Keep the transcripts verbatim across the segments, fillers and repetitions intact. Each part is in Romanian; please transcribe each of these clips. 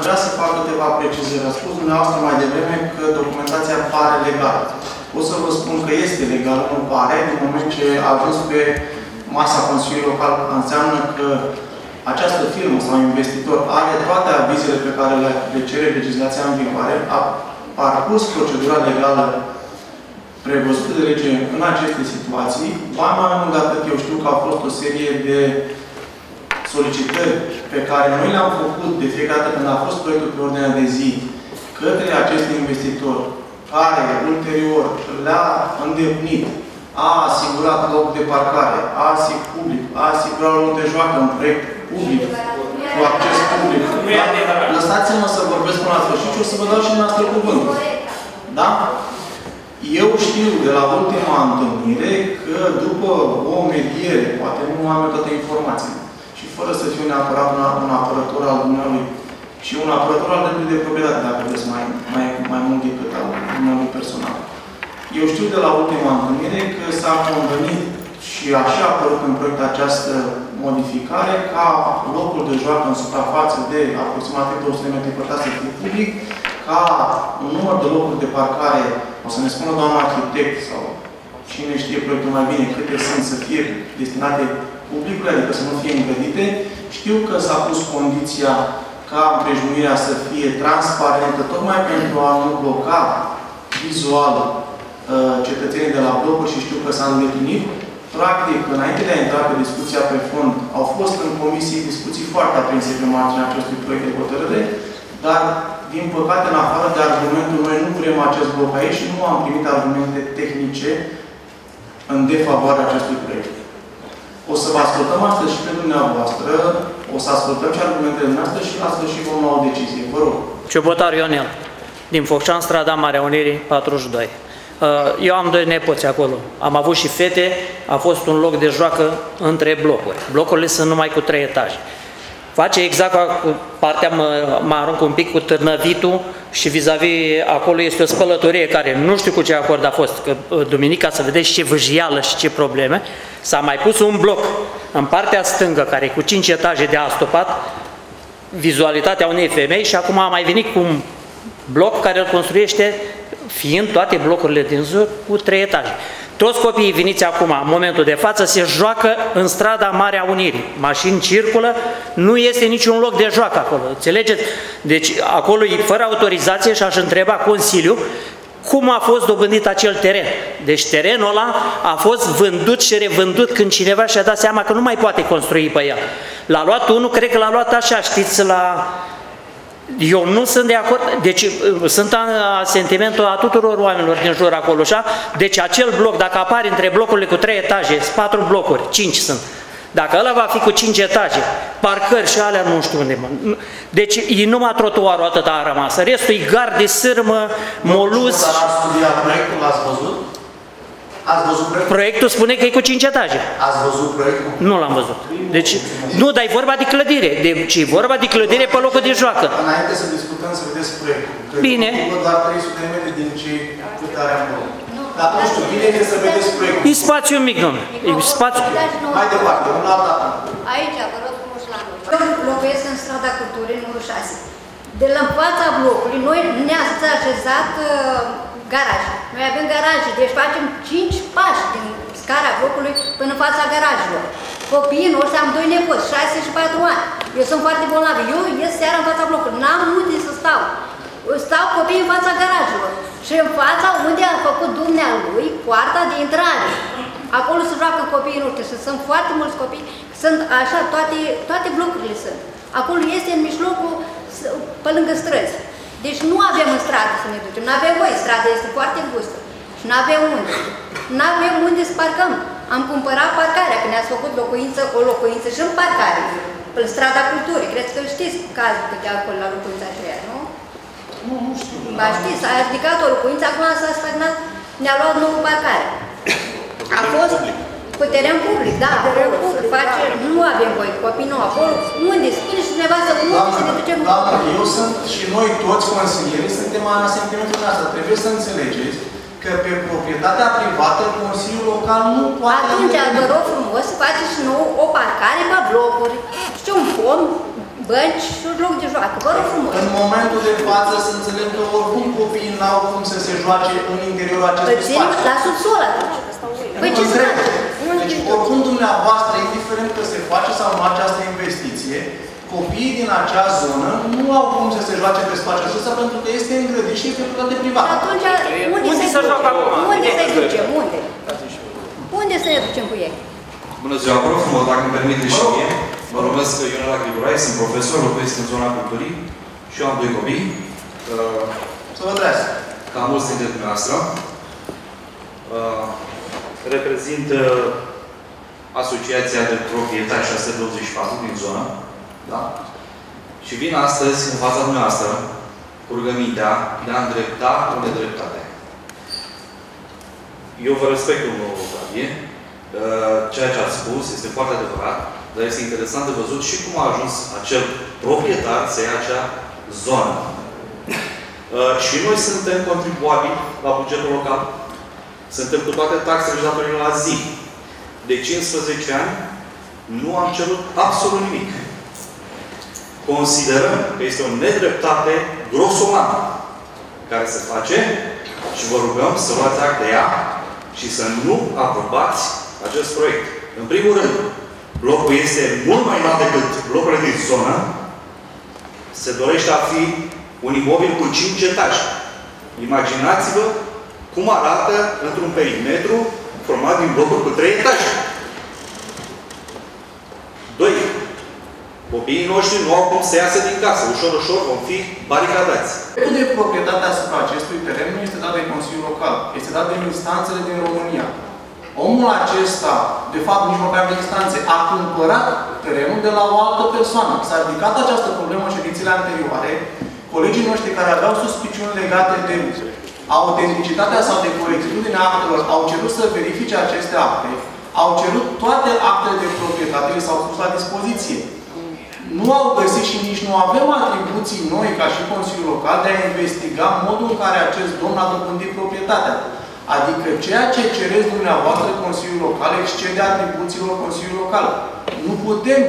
vrea să fac câteva precizări. A spus dumneavoastră mai devreme că documentația pare legală. O să vă spun că este legală, nu pare, din moment ce a ajuns pe masa Consiliului Local, înseamnă că această firmă sau investitor are toate avizele pe care le cere legislația în vigoare, a parcurs procedura legală prevăzută de lege în aceste situații. Ba mai mult de atât, eu știu că au fost o serie de solicitări pe care noi le-am făcut de fiecare dată când a fost proiectul pe ordinea de zi către acest investitor, care ulterior le-a îndeplinit, a asigurat loc de parcare, a asigurat public, a asigurat loc de joacă în proiect public, cu acces public. Lăsați-mă să vorbesc până la sfârșit și o să vă dau și noastră cuvântul. Da? Eu știu de la ultima întâlnire că după o mediere, poate nu am toate informațiile, și fără să fiu neapărat un, un apărător al dumneavoastră și un apărător al dreptului de proprietate, dacă vreți mai, mai, mai mult decât al meu personal. Eu știu de la ultima întâlnire că s-a convenit și așa a apărut în proiect această modificare ca locul de joacă în suprafață de aproximativ două sute de metri pătrați să fie public, ca un număr de locuri de parcare, o să ne spună doamna arhitect sau cine știe proiectul mai bine, câte sunt să fie destinate publicului, adică să nu fie îngrădite. Știu că s-a pus condiția ca împrejmuirea să fie transparentă, tocmai pentru a nu bloca vizual cetățenii de la blocuri și știu că s-a îndeplinit. Practic, înainte de a intra pe discuția pe fond, au fost în comisii discuții foarte aprinse pe marginea acestui proiect de hotărâre, dar, din păcate, în afară de argumentul noi nu vrem acest bloc aici și nu am primit argumente tehnice în defavoarea acestui proiect. O să vă ascultăm astăzi și pe dumneavoastră, o să ascultăm și argumentele noastre și la sfârșit vom lua o decizie. Vă rog. Ciubotar Ionel, din Focșan, strada Marea Unirii, patruzeci și doi. Eu am doi nepoți acolo. Am avut și fete, a fost un loc de joacă între blocuri. Blocurile sunt numai cu trei etaje. Face exact partea, mă, mă arunc un pic cu târnăvitul și vis-a-vis -vis, acolo este o spălătorie care nu știu cu ce acord a fost, că duminica să vedeți ce vâjială și ce probleme. S-a mai pus un bloc în partea stângă, care e cu cinci etaje de astopat, vizualitatea unei femei și acum a mai venit cu un bloc care îl construiește fiind toate blocurile din jur cu trei etaje. Toți copiii veniți acum, în momentul de față, se joacă în strada Marea Unirii. Mașini circulă, nu este niciun loc de joacă acolo. Înțelegeți? Deci acolo e fără autorizație și aș întreba Consiliul cum a fost dobândit acel teren. Deci terenul ăla a fost vândut și revândut când cineva și-a dat seama că nu mai poate construi pe el. L-a luat unul, cred că l-a luat așa, știți, la... Eu nu sunt de acord, deci sunt a sentimentul a tuturor oamenilor din jur acolo, așa? Deci acel bloc, dacă apare între blocurile cu trei etaje, sunt patru blocuri, cinci sunt. Dacă ăla va fi cu cinci etaje, parcări și alea nu știu unde. Deci e numai trotuarul atât a rămas. Restul e gard de sârmă, moluz. Dar ați studiat proiectul, l-ați văzut? Ați văzut proiectul? Proiectul spune că e cu cinci etaje. Ați văzut proiectul? Nu l-am văzut. Deci, nu, dar e vorba de clădire. Deci e vorba de clădire pe locul de joacă. Înainte să discutăm, să vedeți proiectul. Bine. Văd doar trei sute de metri din cei câte are acolo. Dar nu știu, bine e să vedeți proiectul. E spațiu mic, domnule. E spațiu... Mai departe, un alt dată. Aici, vă rog frumos la noi. Eu locuiesc în strada Culturii, numărul șase. De la fața blocului, noi ne-ați așezat uh, garaj. Noi avem garaje, deci facem cinci pași din scara blocului până în fața garajelor. Copiii noștri, am doi nepoți, șase și patru ani. Eu sunt foarte bolnavă. Eu ies seara în fața blocului. N-am unde să stau. Stau copiii în fața garajelor. Și în fața unde a făcut dumnealui poarta de intrare. Acolo se joacă copiii noștri și sunt foarte mulți copii. Sunt așa, toate, toate blocurile sunt. Acolo este în mijlocul, pe lângă străzi. Deci nu avem în stradă să ne ducem. Nu avem voie, strada este foarte îngustă. Și nu avem unde. Nu avem unde să parcăm. Am cumpărat parcarea, că ne-ați făcut locuință, o locuință și în parcare. Pe strada Culturii. Cred că știți cazul că de acolo la locuința aceea, nu? Nu, nu știu. Ba știți, s-a ridicat o locuință, acum s-a stagnat, ne-a luat nouă parcare. A fost cu teren public, da, acolo, se face, nu avem voie, copii nu acolo, unde? Spune și nevastă, unde să ne ducem? Doamna, eu sunt și noi toți consilierii suntem în asentimentul nostru. Trebuie să înțelegeți că pe proprietatea privată Consiliul Local nu poate... Atunci, vă rog frumos să faceți și nou o parcare pe blocuri. Și un pom bănci și un loc de joacă. Vă rog frumos. În momentul de față să înțeleg că oricum copiii n-au cum să se joace în interiorul acestui spațiu. La subsol atunci. Păi ce să faci? Deci oricum dumneavoastră, indiferent că se face sau nu această investiție, copiii din acea zonă nu au cum să se joace pe spațiul acesta pentru că este îngrădit și este proprietate privată. Atunci, unde, Unde să-i să joacă acum? Unde să-i ducem? Unde? Unde să ne ducem cu ei? Bună ziua, vă rog frumos, dacă îmi permite și mie. Mă numesc Ionela Grigorai, sunt profesor, locuiesc în zona culturii și eu am doi copii. Să vă trăiesc. Ca mulți dintre dumneavoastră. Reprezint Asociația de Proprietari șase sute douăzeci și patru din zonă. Da? Și vin astăzi în fața dumneavoastră cu rugămintea de a îndrepta o nedreptate. Eu vă respect, domnul Octavie. Ceea ce ați spus este foarte adevărat, dar este interesant de văzut și cum a ajuns acel proprietar să ia acea zonă. Și noi suntem contribuabili la bugetul local. Suntem cu toate taxele și datorile la zi. De cincisprezece ani nu am cerut absolut nimic. Considerăm că este o nedreptate grosolană care se face și vă rugăm să luați act de ea și să nu aprobați acest proiect. În primul rând, blocul este mult mai înalt decât blocurile din zonă. Se dorește a fi un imobil cu cinci etaje. Imaginați-vă cum arată într-un perimetru format din blocuri cu trei etaje. Doi. Copiii noștri nu au cum să iasă din casă. Ușor, ușor vom fi baricadați. Dreptul de proprietate asupra acestui teren nu este dat de Consiliul Local. Este dat de instanțele din România. Omul acesta, de fapt, nici măcar de instanțe, a cumpărat terenul de la o altă persoană. S-a ridicat această problemă în ședințele anterioare. Colegii noștri care aveau suspiciuni legate de autenticitatea sau de corectitudinea actelor au cerut să verifice aceste acte, au cerut toate actele de proprietate, le s-au pus la dispoziție. Nu au găsit și nici nu avem atribuții noi, ca și Consiliul Local, de a investiga modul în care acest domn a dobândit proprietatea. Adică ceea ce cereți dumneavoastră Consiliul Local excede atribuțiilor Consiliului Local. Nu putem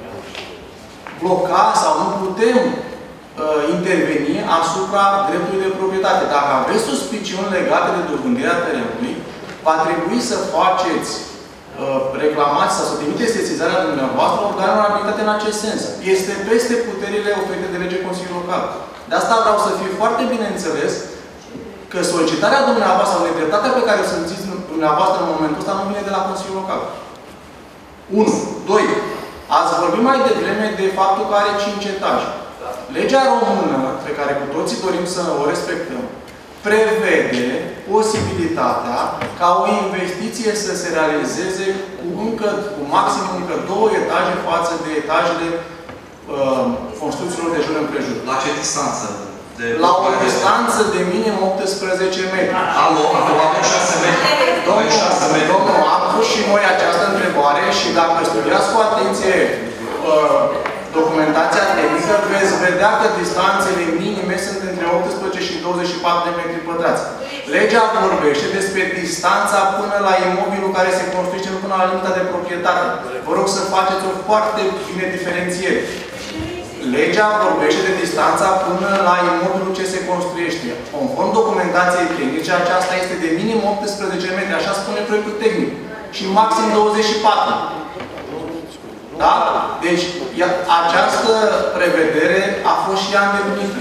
bloca sau nu putem uh, interveni asupra dreptului de proprietate. Dacă aveți suspiciuni legate de dobândirea terenului, va trebui să faceți uh, reclamați sau să trimiteți sesizarea dumneavoastră organelor abilitate în acest sens. Este peste puterile oferite de lege Consiliul Local. De asta vreau să fie foarte bine înțeles că solicitarea dumneavoastră sau nedreptatea pe care o simțiți dumneavoastră în momentul ăsta nu vine de la Consiliul Local. unu. doi. Ați vorbit mai devreme de faptul că are cinci etaje. Legea română, pe care cu toții dorim să o respectăm, prevede posibilitatea ca o investiție să se realizeze cu, încă, cu maxim încă două etaje față de etajele uh, construcțiilor de jur împrejur. La ce distanță? De la o distanță de minim optsprezece metri. Alo, avem șase metri. Domnul, domnul, am pus și noi această întrebare și dacă studiați cu atenție uh, documentația tehnică, veți vedea că distanțele minime sunt între optsprezece și douăzeci și patru de metri pătrați. Legea vorbește despre distanța până la imobilul care se construiește, nu până la limita de proprietate. Vă rog să faceți o foarte bine diferențiere. Legea vorbește de distanța până la imobilul ce se construiește. Conform documentației tehnice, aceasta este de minim optsprezece metri, așa spune proiectul tehnic. Și maxim douăzeci și patru. Da? Deci, această prevedere a fost și ea îndeplinită.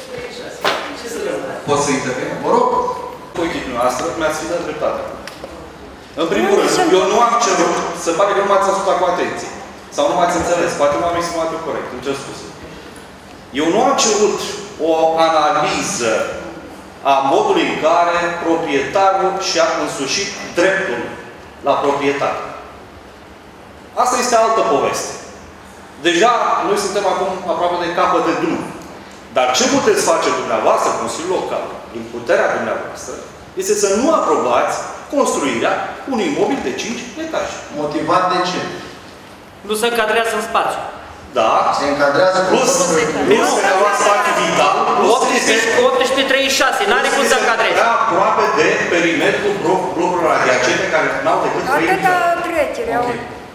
Pot să intervin? Vă rog. Uite, dumneavoastră, mi-ați fi dat dreptate. În primul rând, eu nu am cerut, se pare că nu m-ați ascultat cu atenție. Sau nu m-ați înțeles, poate m-am exprimat eu corect, îmi cer scuze. Eu nu am cerut o analiză a modului în care proprietarul și-a însușit dreptul la proprietate. Asta este altă poveste. Deja noi suntem acum aproape de capăt de drum. Dar ce puteți face dumneavoastră, Consiliul Local, din puterea dumneavoastră, este să nu aprobați construirea unui imobil de cinci etaje. Motivat de ce? Nu se încadrează în spațiu. Da. Se încadrează plus, plus se lua spațiu vital. optsprezece treizeci și șase. N-are cum să încadreze. Aproape de perimetrul blocurilor adiacente care n-au decât trei Atâta trecere. Okay.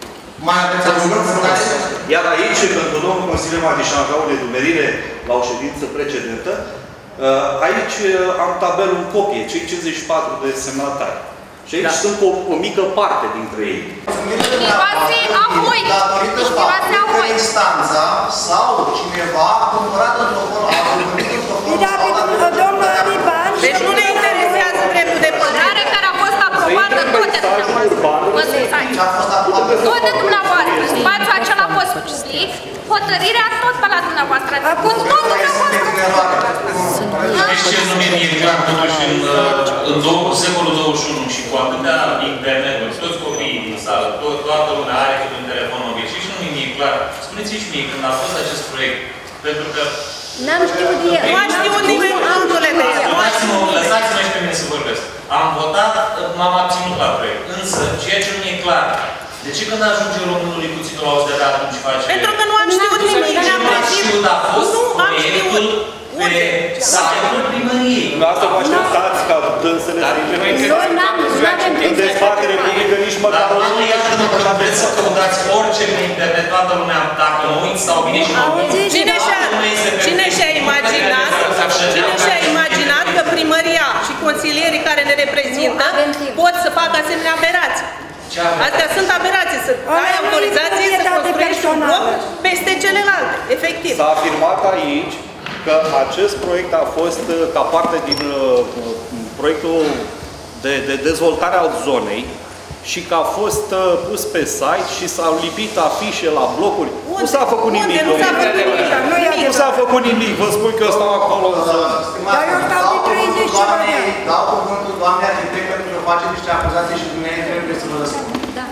Mai aveți argumente? Iar aici, pentru domnul consilier Matișan, ca o nedumerire la o ședință precedentă, aici am tabelul în copie, cei cincizeci și patru de semnatari. Și aici da. Sunt o, o mică parte dintre ei. Motivații a voi! Motivații a voi! Instanța sau cineva a cumpărat în locul a cumpărat în locul domnul Ariban. Deci nu ne interesează dreptul de pădare care a fost aprobată tot de dumneavoastră. Tot de dumneavoastră. Spațiul acela a fost public. Hotărârea tot pe la dumneavoastră. Cu tot dumneavoastră. Știți ce nu mi-e clar totuși în, în secolul douăzeci și unu și cu atâtea internet-uri, toți copiii din sală, tot, toată lumea are câte un telefon mobil. Și nu mi-e clar. Spuneți-mi și mie când a fost acest proiect. Pentru că... N-am știut de el. Nu a știut nimeni cuvântule de el. Lăsați-mă și pe mine să vorbesc. Am votat, m-am abținut la proiect. Însă, ceea ce nu mi-e clar, de ce când ajunge românului cuțitul la auzit de atunci face... Pentru că nu am știut nimic. Nu am știut, a fost proiectul pe site-ul primăriei. Asta vă așteptați ca dânsele să intre în dezbatere publică nici măcar o nu iată-mă că vreți să căutați orice pe internet, toată lumea, dacă mă uit sau vine și mă uit. Cine și-a imaginat, cine și-a imaginat că primăria și consilierii care ne reprezintă pot să facă asemenea aberații? Astea sunt aberații, să ai autorizație să construiești un bloc peste celelalte, efectiv. S-a afirmat aici că acest proiect a fost ca parte din uh, proiectul de, de dezvoltare al zonei și că a fost uh, pus pe site și s-au lipit afișe la blocuri. Unde? Nu s-a făcut nimic. Nu s-a făcut nimic. Nu s-a făcut nimic. Vă spun că eu stau acolo. Dar eu stau de treizeci și ceva de ani. Dau cuvântul doamnei arhitect pentru că face niște acuzații și dumneavoastră trebuie să vă răspund. Da.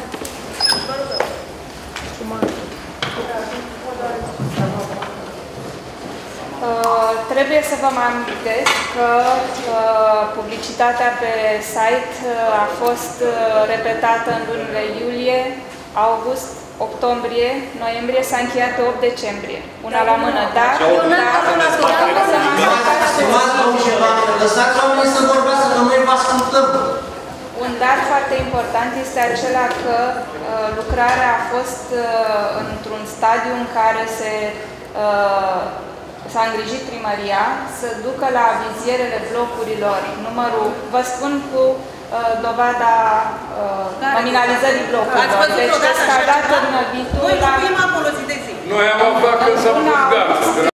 Uh, trebuie să vă mai amintesc că uh, publicitatea pe site uh, a fost uh, repetată în lunile iulie, august, octombrie, noiembrie, s-a încheiat pe opt decembrie. Una la mână, dar... Lăsați oamenii să vorbească, că noi vă ascultăm. Un dar foarte important este acela că uh, lucrarea a fost uh, într-un stadiu în care se... Uh, s-a îngrijit primăria să ducă la vizierele blocurilor numărul, vă spun cu uh, dovada uh, nominalizării blocurilor. Deci escalat în viitor la... Noi am acolo zi de zi. Noi am aflat că s-a pus gata.